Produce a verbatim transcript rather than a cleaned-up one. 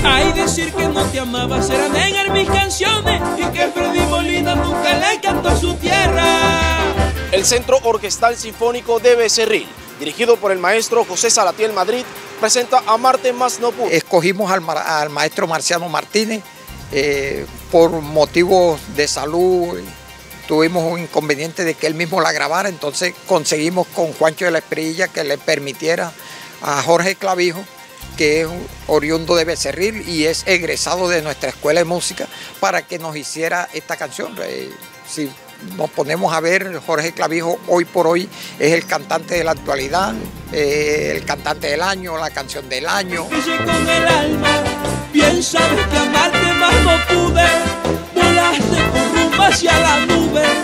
Ay, decir que no te amaba será negar mis canciones y que Freddy Molina nunca le cantó a su tierra. El Centro Orquestal Sinfónico de Becerril, dirigido por el maestro José Salatiel Madrid, presenta a Marte Más No Pudo. Escogimos al, al maestro Marciano Martínez eh, por motivos de salud. Tuvimos un inconveniente de que él mismo la grabara, entonces conseguimos con Juancho de la Espriella que le permitiera a Jorge Clavijo, que es oriundo de Becerril y es egresado de nuestra escuela de música, para que nos hiciera esta canción. Eh, si nos ponemos a ver, Jorge Clavijo hoy por hoy es el cantante de la actualidad, eh, el cantante del año, la canción del año. Con el alma, bien sabes que amarte más no pude, volaste con rumbo hacia la nube.